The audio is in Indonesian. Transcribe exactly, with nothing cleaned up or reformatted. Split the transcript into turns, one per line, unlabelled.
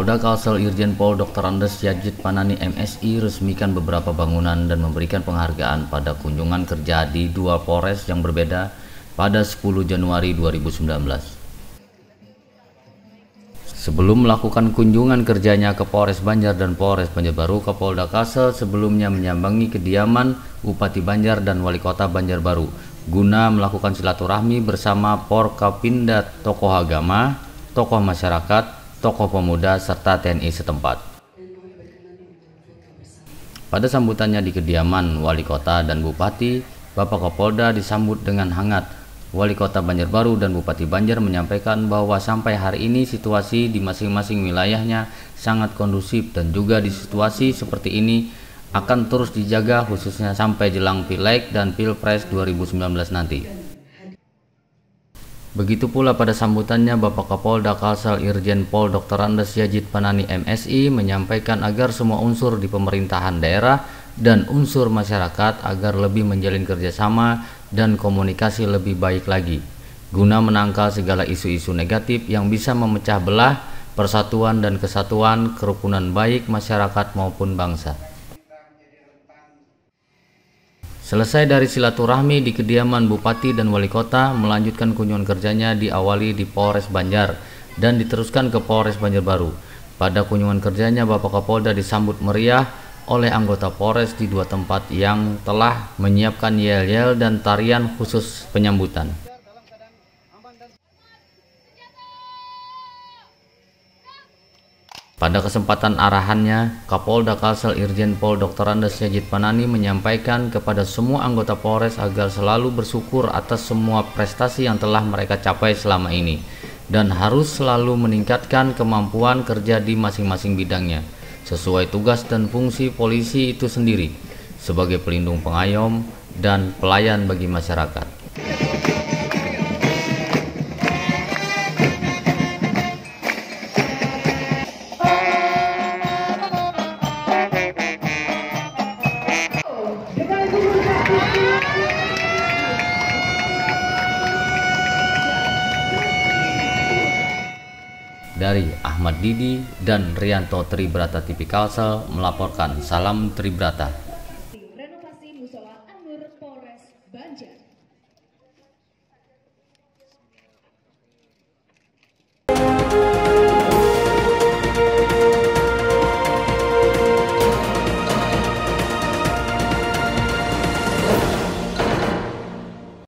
Kapolda Kalsel Irjen Pol Doktor Andes Yajid Panani M Si resmikan beberapa bangunan dan memberikan penghargaan pada kunjungan kerja di dua Polres yang berbeda pada sepuluh Januari dua ribu sembilan belas. Sebelum melakukan kunjungan kerjanya ke Polres Banjar dan Polres Banjarbaru, Kapolda Kalsel sebelumnya menyambangi kediaman Bupati Banjar dan Wali Kota Banjarbaru guna melakukan silaturahmi bersama Porkapinda, tokoh agama, tokoh masyarakat, tokoh pemuda, serta T N I setempat. Pada sambutannya di kediaman Wali Kota dan Bupati, Bapak Kapolda disambut dengan hangat. Wali Kota Banjarbaru dan Bupati Banjar menyampaikan bahwa sampai hari ini situasi di masing-masing wilayahnya sangat kondusif dan juga di situasi seperti ini akan terus dijaga khususnya sampai jelang Pileg dan Pilpres dua ribu sembilan belas nanti. Begitu pula pada sambutannya Bapak Kapolda Kalsel Irjen Pol Doktor Andes Yajid Panani M Si menyampaikan agar semua unsur di pemerintahan daerah dan unsur masyarakat agar lebih menjalin kerjasama dan komunikasi lebih baik lagi guna menangkal segala isu-isu negatif yang bisa memecah belah persatuan dan kesatuan kerukunan baik masyarakat maupun bangsa. Selesai dari silaturahmi di kediaman Bupati dan Wali Kota, melanjutkan kunjungan kerjanya diawali di Polres Banjar dan diteruskan ke Polres Banjarbaru. Pada kunjungan kerjanya, Bapak Kapolda disambut meriah oleh anggota Polres di dua tempat yang telah menyiapkan yel-yel dan tarian khusus penyambutan. Pada kesempatan arahannya, Kapolda Kalsel Irjen Pol Doktor Andes Yajid Panani menyampaikan kepada semua anggota Polres agar selalu bersyukur atas semua prestasi yang telah mereka capai selama ini dan harus selalu meningkatkan kemampuan kerja di masing-masing bidangnya sesuai tugas dan fungsi polisi itu sendiri sebagai pelindung pengayom dan pelayan bagi masyarakat. Dari Ahmad Didi dan Rianto Tribrata T V Kalsel melaporkan, salam Tribrata.